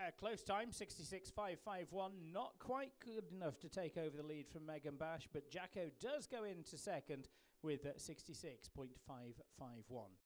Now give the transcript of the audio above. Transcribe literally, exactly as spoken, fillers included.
A close time, sixty-six five five one. Not quite good enough to take over the lead from Megan Bash, but Jacko does go into second with sixty-six point five five one.